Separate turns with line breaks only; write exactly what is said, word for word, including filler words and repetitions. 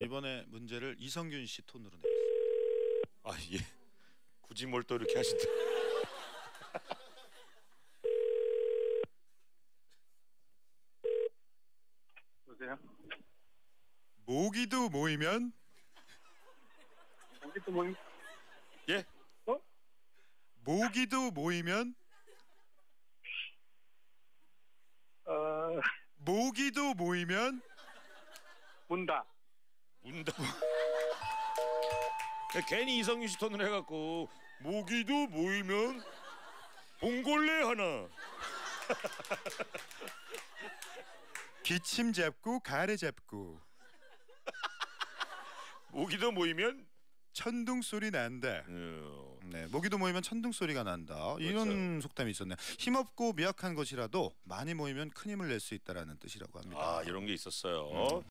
이번에 문제를 이성균 씨 톤으로 내겠습니다.
아 예. 굳이 뭘 또 이렇게 하신다.
여보세요?
모기도 모이면
모기도 모임?
예?
어?
모기도 모이면
어...
모기도 모이면
문다.
문다. 괜히 이성균 씨 톤으로 해갖고 모기도 모이면 봉골레 하나.
기침 잡고 가래 잡고
모기도 모이면
천둥 소리 난다.
어...
네, 모기도 모이면 천둥 소리가 난다. 이런
그렇죠.
속담이 있었네요. 힘없고 미약한 것이라도 많이 모이면 큰 힘을 낼 수 있다라는 뜻이라고 합니다.
아 이런 게 있었어요. 음.